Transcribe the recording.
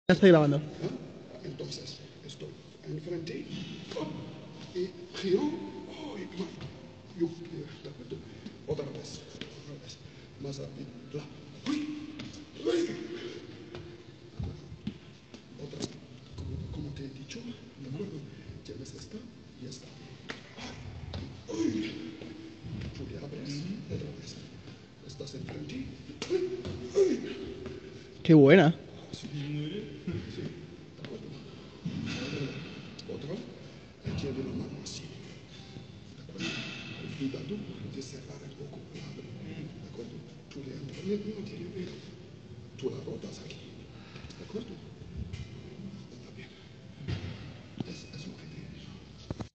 Ya estoy grabando. ¿Ah? Entonces, estoy enfrente y giro. Oh, ¿de acuerdo? Otra vez. Más rápido. Otra vez. Como te he dicho, ¿de acuerdo? Tienes esta y esta. Julia, abres. Otra vez. Estás enfrente. Qué buena. Sí. Sí. ¿De acuerdo? Otra. Tiene la mano así. ¿De acuerdo? Cuidado de cerrar el poco. ¿De acuerdo? Tú le no tiene miedo. Tú la rotas aquí. ¿De acuerdo?